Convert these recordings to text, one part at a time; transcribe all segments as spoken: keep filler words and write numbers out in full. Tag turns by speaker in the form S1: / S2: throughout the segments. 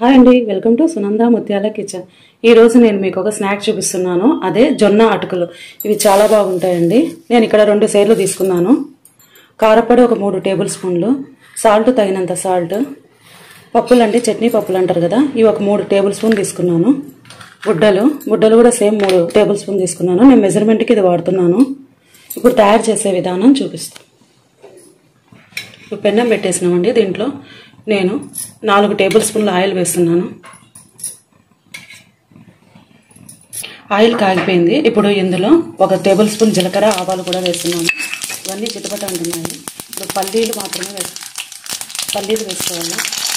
S1: Hi అండి, welcome to Sunanda ముత్యాల kitchen. ఈరోజు నేను మీకు ఒక స్నాక్ చూపిస్తున్నాను. అదే జొన్న అటుకులు. ఇవి చాలా బాగుంటాయండి. నేను ఇక్కడ రెండు సేర్లు తీసుకున్నాను. కారపొడి ఒక మూడు టేబుల్ స్పూన్లు, సాల్ట్ తగినంత సాల్ట్, పప్పులు అంటే చట్నీ పప్పులు అంటారు కదా, ఇవి ఒక మూడు టేబుల్ స్పూన్ తీసుకున్నాను. గుడ్డలు గుడ్డలు కూడా సేమ్ మూడు టేబుల్ స్పూన్ తీసుకున్నాను. నేను మెజర్మెంట్కి ఇది వాడుతున్నాను. ఇప్పుడు తయారు చేసే విధానం చూపిస్తాను. ఇప్పుడు పెన్నం పెట్టేసినామండి. దీంట్లో నేను నాలుగు టేబుల్ స్పూన్ల ఆయిల్ వేస్తున్నాను. ఆయిల్ కాగిపోయింది. ఇప్పుడు ఇందులో ఒక టేబుల్ స్పూన్ జీలకర్ర, ఆవాలు కూడా వేస్తున్నాను. ఇవన్నీ చిటపట అంటున్నాయి. ఇప్పుడు పల్లీలు మాత్రమే వేసు పల్లీలు వేసుకోవాలి.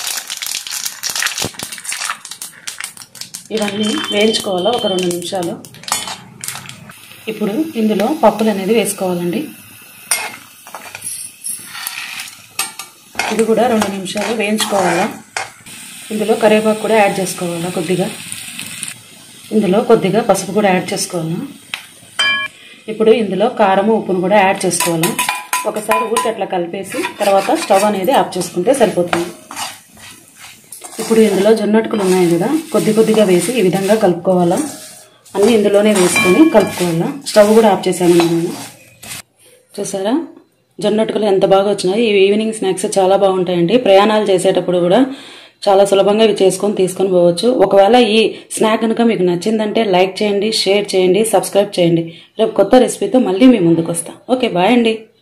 S1: ఇవన్నీ వేయించుకోవాలి ఒక రెండు నిమిషాలు. ఇప్పుడు ఇందులో పప్పులు అనేది వేసుకోవాలండి. ఇది కూడా రెండు నిమిషాలు వేయించుకోవాలా. ఇందులో కరివేపాకు కూడా యాడ్ చేసుకోవాలా కొద్దిగా. ఇందులో కొద్దిగా పసుపు కూడా యాడ్ చేసుకోవాలా. ఇప్పుడు ఇందులో కారం, ఉప్పును కూడా యాడ్ చేసుకోవాలా. ఒకసారి ఊరికి అట్లా కలిపేసి తర్వాత స్టవ్ అనేది ఆఫ్ చేసుకుంటే సరిపోతుంది. ఇప్పుడు ఇందులో జొన్నటుకులు ఉన్నాయి కదా, కొద్ది కొద్దిగా వేసి ఈ విధంగా కలుపుకోవాలా. అన్నీ ఇందులోనే వేసుకొని కలుపుకోవాలా. స్టవ్ కూడా ఆఫ్ చేసాను నేను. చూసారా జొన్నటుకులు ఎంత బాగా వచ్చినాయి. ఇవి ఈవినింగ్ స్నాక్స్ చాలా బాగుంటాయండి. ప్రయాణాలు చేసేటప్పుడు కూడా చాలా సులభంగా ఇవి చేసుకొని తీసుకొని పోవచ్చు. ఒకవేళ ఈ స్నాక్ కనుక మీకు నచ్చిందంటే లైక్ చేయండి, షేర్ చేయండి, సబ్స్క్రైబ్ చేయండి. రేపు కొత్త రెసిపీతో మళ్ళీ మీ ముందుకు వస్తా. ఓకే, బాయ్ అండి.